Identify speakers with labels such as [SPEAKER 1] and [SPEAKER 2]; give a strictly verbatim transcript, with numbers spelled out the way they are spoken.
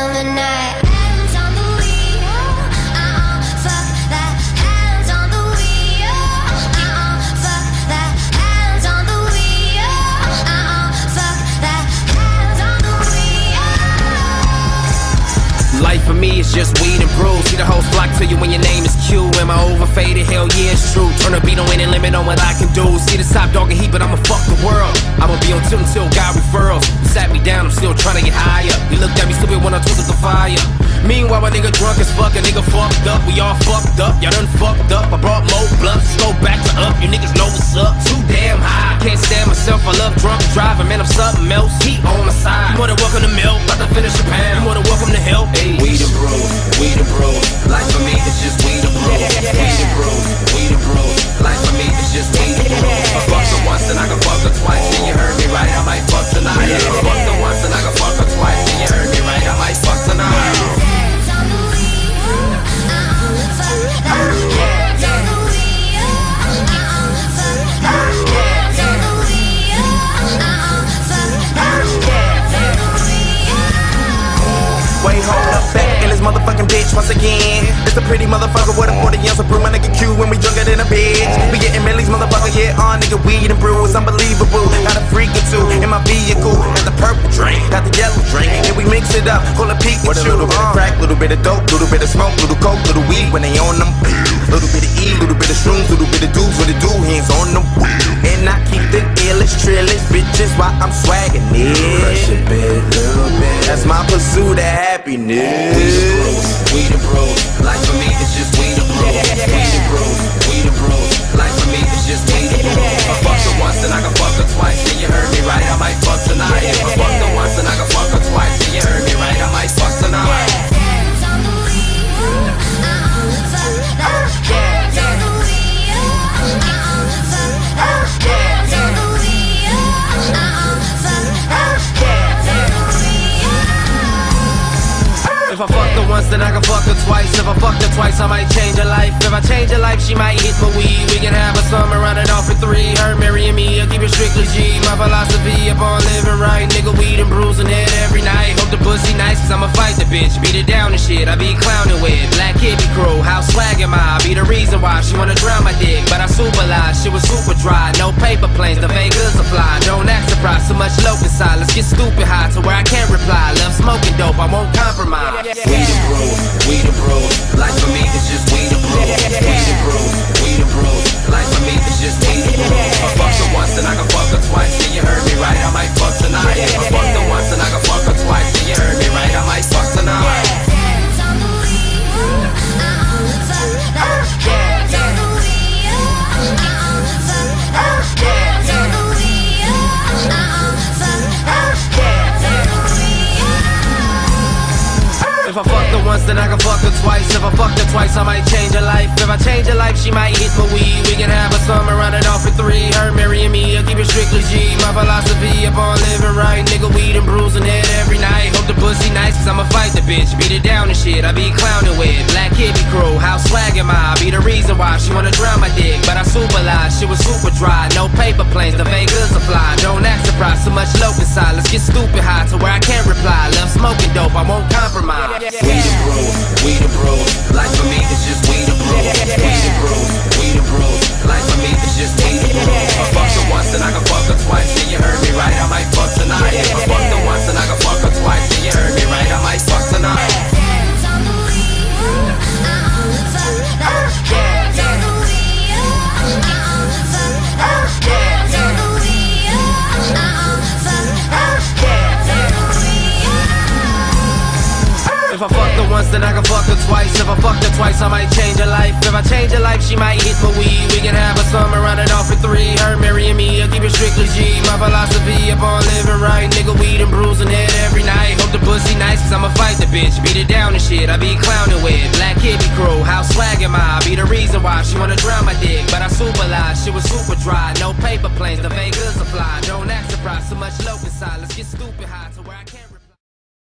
[SPEAKER 1] of the night. Hands on the wheel, uh-uh, fuck that. Hands on the wheel, uh-uh, fuck that. Hands on the wheel, uh-uh, fuck that. Hands on the wheel.
[SPEAKER 2] Life for me is just weed and brews. See the whole flock to you when your name is Q. Am I overfaded? Hell yeah, it's true. Turn the beat on any limit on what I can do. See the top dog and heat, but I'ma fuck the world. I'ma be on tilt until God referrals. You sat me down, I'm still trying to get higher. You looked at me stupid when I took up the fire. Meanwhile, a nigga drunk as fuck, a nigga fucked up. We all fucked up, y'all done fucked up. I brought more blunts, go back to up. You niggas know what's up. Too damn high, can't stand myself. I love drunk driving, man, I'm something else. Heat on my side. You more than welcome to milk, about to finish your pan. You more than welcome to help. Hey. We the bros, we the bros. Life for me is just we the bros. We the bros, we the bros. Life for me is just we the bros. I fucked her once and I can fuck her twice. And you heard me right, I might fuck tonight. I fucked her once and I can fuck her twice. And you heard me right, I might fuck tonight.
[SPEAKER 3] Wait, hold up, back in this motherfucking bitch once again. It's a pretty motherfucker with a forty ounce of brew. My nigga Q when we drunker than a bitch. We getting millies, motherfucker, yeah, all nigga weed and brew. It's unbelievable. Got a freak or two in my vehicle. Got the purple drink, got the yellow drink, and we mix it up, call it Pikachu. With a little bit of crack, little bit of dope, little bit of smoke, little coke, little weed when they on them. Little bit of E, little bit of shrooms, little bit of dudes with the do hands on them. And I keep the illest, trillest bitches while I'm swagging it. Crush a bit, little bit. That's my pursuit of happiness.
[SPEAKER 2] We the bros, we the bros. Life for me is just we the bros. We the bros, we the bros. Life for me is just we the bros. I fucked her once and I can fuck her twice. And you heard me right, I might fuck tonight. If I fucked her once and I can fuck her twice. And you heard me right, I might fuck tonight.
[SPEAKER 1] Hands on the wheel, uh-uh, fuck that. Hands on the wheel, uh-uh, fuck that. Hands on the wheel, uh-uh, fuck that. Hands on the wheel.
[SPEAKER 2] If I fucked her once, then I can fuck her twice. If I fucked her twice, I might change her life. If I change her life, she might hit my weed. We can have a summer, run it off for three. Her marrying me, I'll keep it strictly G. My philosophy upon living right. Nigga, weed and bruising head every night. Hope the pussy nice, cause I'ma fight the bitch. Beat it down and shit, I be clowning with Black Hippie crew, how swag am I? Be the reason why she wanna drown my dick. But I super lie, shit was super dry. No paper planes, the Vegas apply. Don't act surprised, so much low inside. Let's get stupid high to where I can't reply. Love smoking dope, I won't compromise.
[SPEAKER 3] We the bros, we the bros. Life for me is just we the bros. We the bros, we the bros. Life for me is just we the bros. I fucked her once and I can fuck her twice. And you heard me right, I might fuck tonight. If I fucked her once and I can fuck her twice. And you heard me right, I might fuck tonight.
[SPEAKER 1] Hands on the wheel, uh-uh, fuck that. Hands on the wheel, uh-uh, fuck that. Hands on the wheel, uh-uh, fuck that. Hands on the wheel.
[SPEAKER 2] If I fucked her once, then I can fuck her twice. If I fucked her twice, I might change her life. If I change her life, she might hit my weed. We can have a summer, run it off for three. Her marrying me, I'll keep it strictly G. My philosophy upon living right. Nigga, weed and bruising head every night. Hope the pussy nice, cause I'ma fight the bitch. Beat it down and shit, I be clowning with Black Hippie crew, how swag am I? Be the reason why she wanna drown my dick. But I super lie, shit was super dry. No paper planes, the Vegas apply. Don't act surprised, so much low inside. Let's get stupid high to where I can't reply. Love smoking dope, I won't compromise.
[SPEAKER 3] We the bros, we the bros. Life for me is just we the bros. We the bros, we the bros. Life for me is just we the bros. I fucked her once and I can fuck her twice. And you heard me right, I might fuck tonight. If I fucked her once and I can fuck her twice. And you heard me right, I might fuck tonight.
[SPEAKER 1] Hands on the wheel, uh-uh, fuck that. Hands on the wheel, uh-uh, fuck that. Hands on the wheel, uh-uh, fuck that. Hands on the wheel.
[SPEAKER 2] If I fucked her once, then I can fuck her twice. If I fucked her twice, I might change her life. If I change her life, she might hit my weed. We can have a summer, run it off for three. Her marrying me, I'll keep it strictly G. My philosophy upon living right. Nigga, weed and bruising head every night. Hope the pussy nice, cause I'ma fight the bitch. Beat it down and shit, I be clowning with Black Hippie crew, how swag am I? Be the reason why she wanna drown my dick. But I super lie, shit was super dry. No paper planes, the Vegas apply. Don't act surprised, so much low inside. Let's get stupid high to where I